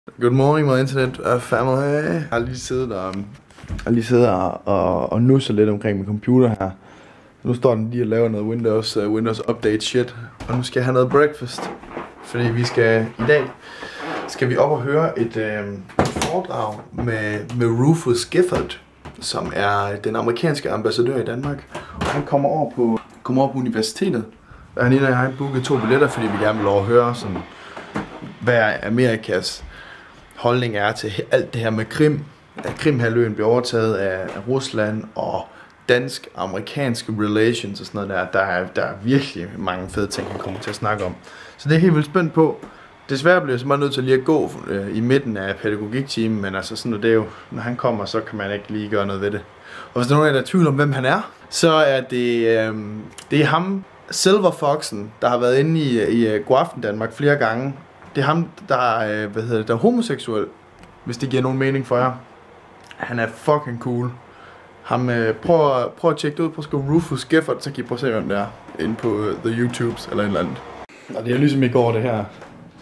Good morning, my internet family. Jeg har lige siddet og nusset lidt omkring min computer her. Nu står den lige og laver noget Windows Update shit. Og nu skal jeg have noget breakfast. Fordi i dag skal vi op og høre et foredrag med Rufus Gifford, som er den amerikanske ambassadør i Danmark. Og han kommer over på universitetet. Og han og jeg har booket 2 billetter, fordi vi gerne vil lov at høre sådan, hvad Amerikas holdning er til alt det her med Krim. At Krimhalvøen bliver overtaget af Rusland og dansk-amerikanske relations og sådan noget der. Der er virkelig mange fede ting, han kommer til at snakke om. Så det er helt vildt spændt på. Desværre bliver jeg så meget nødt til lige at gå i midten af pædagogiktimen, men altså sådan, det er jo, når han kommer, så kan man ikke lige gøre noget ved det. Og hvis der er nogen af jer, der er tvivl om, hvem han er, så er det er ham, Silver Foxen, der har været inde i Godaften Danmark flere gange. Det er ham, der er homoseksuel, hvis det giver nogen mening for jer. Han er fucking cool. Prøv at tjekke det ud. Prøv at skrive Rufus Gifford, så kan I prøve at se, hvem det er. Inde på The YouTubes eller et eller andet. Og det er ligesom i går, det her.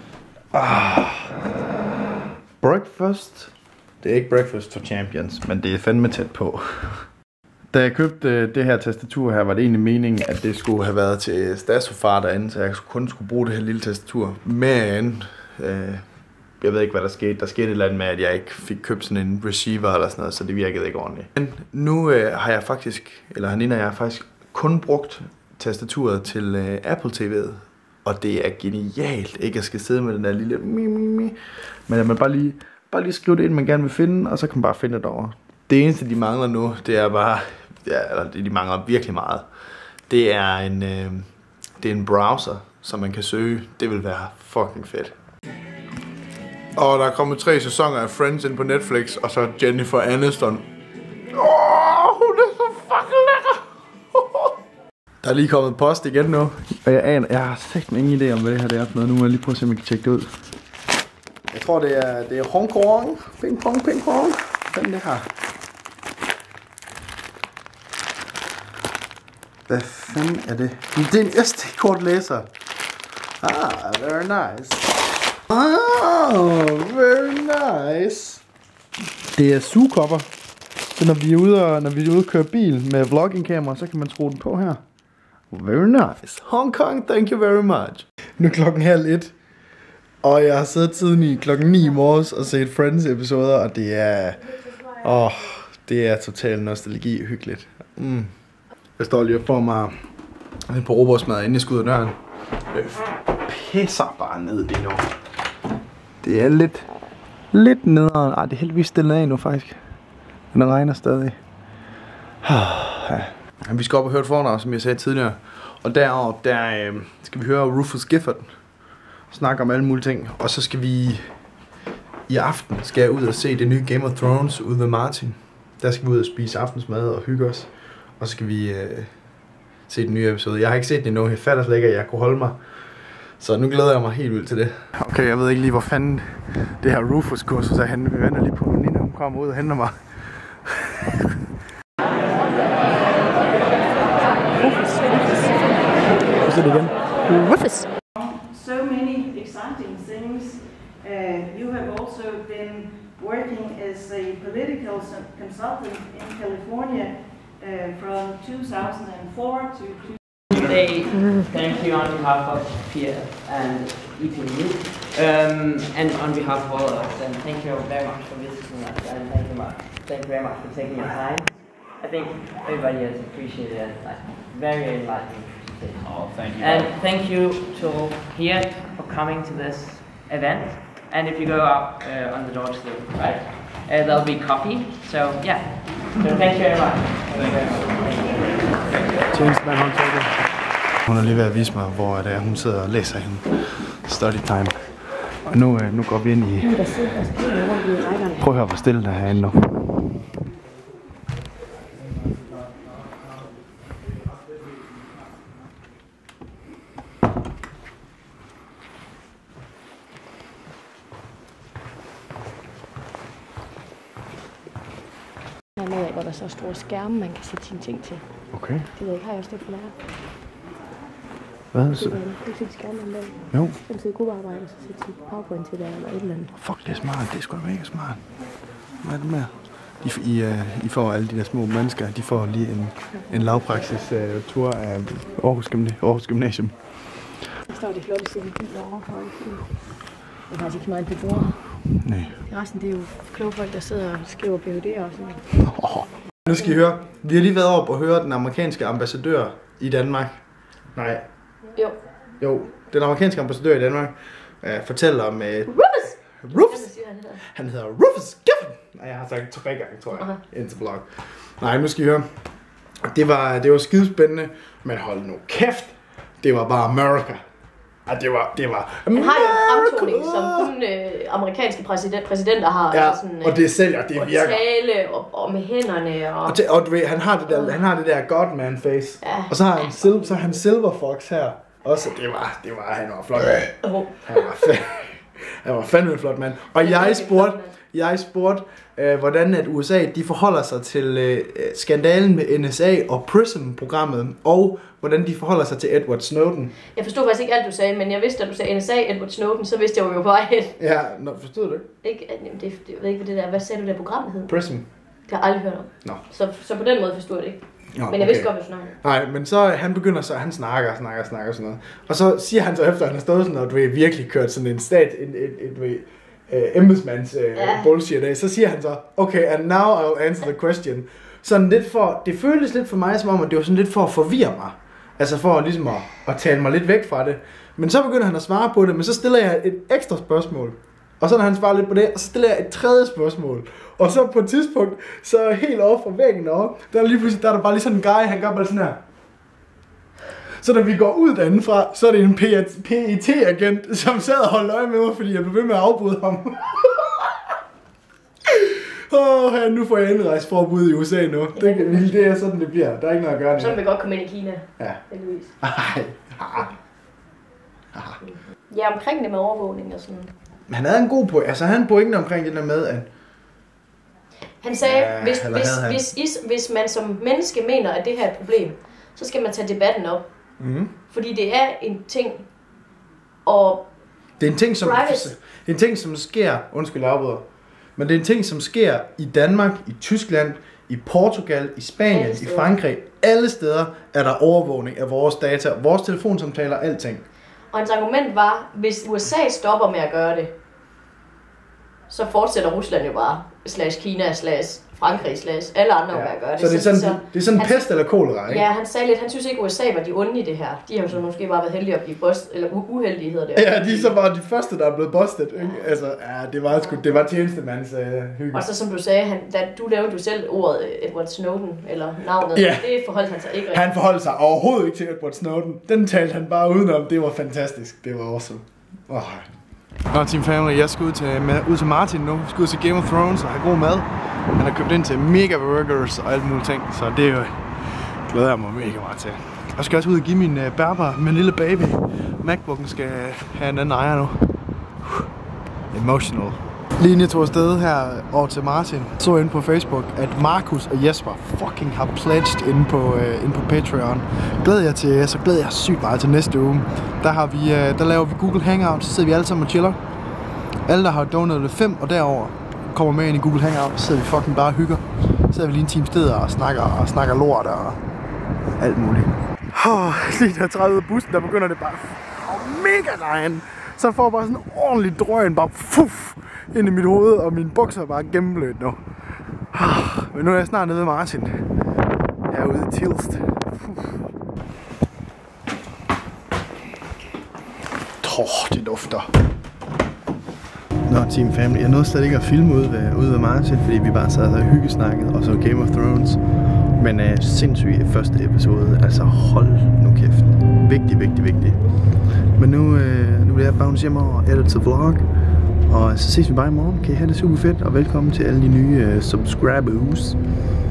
Breakfast. Det er ikke breakfast for champions, men det er fandme tæt på. Da jeg købte det her tastatur her, var det egentlig meningen, at det skulle have været til Stasofar derinde, så jeg kun skulle bruge det her lille tastatur. Men jeg ved ikke, hvad der skete. Der skete et eller andet med, at jeg ikke fik købt sådan en receiver eller sådan noget, så det virkede ikke ordentligt. Men nu har jeg faktisk, eller Hanina og jeg har faktisk kun brugt tastaturet til Apple TV'et. Og det er genialt, ikke at skal sidde med den der lille mi. Men at man bare lige skrive det ind, man gerne vil finde, og så kan man bare finde det over. Det eneste, de mangler nu, det er bare, de mangler virkelig meget. Det er en browser, som man kan søge. Det vil være fucking fedt. Og der er kommet 3 sæsoner af Friends ind på Netflix, og så Jennifer Aniston. Hun er så fucking lækker. Der er lige kommet post igen nu. Og jeg har sagt mig ingen idé om, hvad det her er for noget. Nu må jeg lige prøve at se, om jeg kan tjekke det ud. Jeg tror, det er Hong Kong. Ping pong. Hvad er det her? Hvad fanden er det? Det er en SD-kortlæser. Very nice. Very nice. Det er sugekopper. Så når vi er ude og køre bil med vloggingkamera, så kan man skrue den på her. Very nice. Hong Kong, thank you very much. Nu er klokken 12:30. Og jeg har siddet siden klokken 9 i morges og set Friends episoder, og det er total nostalgi hyggeligt. Jeg står lige og får mig et par robotsmad, inden jeg skal ud af døren. Det pisser bare ned lige nu. Det er lidt nederen. Det er heldigvis stillet af nu faktisk. Men det regner stadig. Vi skal op og høre et foredrag, som jeg sagde tidligere. Og deroppe, skal vi høre Rufus Gifford snakke om alle mulige ting. Og så skal vi i aften ud og se det nye Game of Thrones ude ved Martin. Der skal vi ud og spise aftensmad og hygge os. Og så skal vi se den nye episode. Jeg har ikke set den endnu. Jeg fatter slet ikke, at jeg kunne holde mig. Så nu glæder jeg mig helt vildt til det. Okay, jeg ved ikke lige, hvor fanden det her Rufus-kursus er henne. Vi venter lige på, at Nina kommer ud og henter mig. Rufus. So many exciting things. You have also been working as a political consultant in California from 2004 to Today, thank you on behalf of Pia and EPU, and on behalf of all of us, and thank you very much for visiting us, and thank you very much for taking your time. I think everybody has appreciated it, like, very enlightening presentation. Oh, thank you. And thank you to Pia for coming to this event. And if you go out on the door to the right, there'll be coffee. So yeah, so thank you very much. Tjenestemand håndtaget. Hun er lige ved at vise mig, hvor det er, hun sidder og læser hende. Study time. Og nu går vi ind i... Prøv at høre, hvor stille der er herinde nu. Hvor der er så store skærme, man kan sætte sine ting til. Okay. Det ved jeg ikke, har jeg også det for lærer. Hvad? Det kan de skærme en dag. Jo. Den sidder god arbejde, så sætter de PowerPoint til der eller et eller andet. Fuck, det er smart. Det er sgu da mega smart. Hvad er det med? I får alle de der små mennesker, de får lige en lavpraksis tur af Aarhus Gymnasium. Der står de flotte side biler overhøjt. Det er faktisk ikke meget beboere. Nej. Resten det er jo kloge folk, der sidder og skriver PhD'er og sådan noget. Nu skal I høre. Vi har lige været oppe og høre den amerikanske ambassadør i Danmark. Nej. Jo, den amerikanske ambassadør i Danmark fortæller om... Rufus! Han hedder Rufus Giffen! Nej, jeg har sagt 3 gange, tror jeg, indtil blog. Nej, nu skal I høre. Det var skidespændende, men hold nu kæft. Det var bare America. Det var Han har jo en fremtoning, som kun amerikanske præsidenter har. Ja, sådan, og det sælger, det virker. Og tale, og med hænderne. Og du ved, han har det der Godman face. Ja. Og så har han Silver Fox her. Også, han var flot. Han var fandme flot, mand. Og jeg spurgte, hvordan at USA de forholder sig til skandalen med NSA og PRISM-programmet, og hvordan de forholder sig til Edward Snowden. Jeg forstod faktisk ikke alt, du sagde, men jeg vidste, at du sagde NSA, Edward Snowden, så vidste jeg jo på vej hen. Ja, forstod du ikke? Jeg ved ikke, hvad det der. Hvad sagde du, der programmet hed? PRISM. Det har jeg aldrig hørt om. Nå. Så på den måde forstod jeg det ikke. Nå, men jeg vidste godt, hvad du snakkede. Nej, men så han begynder så, han snakker sådan noget. Og så siger han så efter, at han har stået sådan, og du ved, virkelig kørt sådan en embedsmands bullshit af, så siger han så, okay, and now I'll answer the question. Sådan lidt det føltes lidt for mig som om, at det var sådan lidt for at forvirre mig. Altså for ligesom at tale mig lidt væk fra det. Men så begynder han at svare på det, men så stiller jeg et ekstra spørgsmål. Og så når han svarer lidt på det, og så stiller jeg et tredje spørgsmål. Og så på et tidspunkt, så helt over fra væggen over, der er der bare lige sådan en guy, han gør bare sådan her. Så da vi går ud derindefra, så er det en PET-agent, som sad og holdt øje med mig, fordi jeg blev ved med at afbryde ham. Nu får jeg indrejseforbud i USA nu. Det er sådan, det bliver. Der er ikke noget at gøre. Så vil vi godt komme ind i Kina. Ja. Heldigvis. Ej. Ja, omkring det med overvågning og sådan. Han havde en god pointe. Altså han havde en pointe omkring det der med, at... Han sagde, hvis man som menneske mener, at det her er et problem, så skal man tage debatten op. Mm-hmm. Fordi det er en ting, og... Det er en ting, som sker... Undskyld, afbryder. Men det er en ting, som sker i Danmark, i Tyskland, i Portugal, i Spanien, i Frankrig. Alle steder er der overvågning af vores data, vores telefonsamtaler, alting. Og hans argument var, hvis USA stopper med at gøre det, så fortsætter Rusland jo bare, /Kina, /Frankrig, alle andre med at gøre det. Så det er sådan pest eller kolera, ikke? Ja, han sagde lidt, han synes ikke, USA var de onde i det her. De har jo så måske bare været heldige at blive uheldige, hedder det. Ja, de er så bare de første, der er blevet bustet, ikke? Altså, ja, det var tjenestemands hygge. Og så som du sagde, du lavede jo selv ordet Edward Snowden, eller navnet, det forholdt han sig ikke rigtig. Han forholdt sig overhovedet ikke til Edward Snowden. Den talte han bare udenom, det var fantastisk, det var awesome. Nå, Team Family, jeg skal ud til Martin nu. Jeg skal ud til Game of Thrones og have god mad. Han har købt ind til mega burgers og alt muligt ting, så det glæder jeg mig mega meget til. Jeg skal også ud og give min min lille baby. MacBook'en skal have en anden ejer nu. Emotional. Lige inden jeg tog afsted her over til Martin, så inde på Facebook, at Markus og Jesper fucking har pledged inde på Patreon. Glæder jeg sygt meget til næste uge. Der laver vi Google Hangout, så sidder vi alle sammen og chiller. Alle, der har downloadet 5 og derover kommer med ind i Google Hangout, så sidder vi fucking bare og hygger. Så sidder vi lige en time steder og snakker lort og alt muligt. Lige da jeg træder ud af bussen, der begynder det bare mega regn. Så får jeg bare sådan en ordentlig drøn, bare ind i mit hoved, og mine bukser er bare gennemblødt nu. Men nu er jeg snart nede ved Martin. Herude i Tilst. Det dufter. Nå, Team Family. Jeg nåede slet ikke at filme ude ved Martin, fordi vi bare sad og hyggesnakket, og så Game of Thrones. Men sindssygt første episode. Altså hold nu kæft. Vigtig. Men nu vil jeg bounce hjem og edit til vlog. Og så ses vi bare i morgen. Kan I have det super fedt, og velkommen til alle de nye subscribers.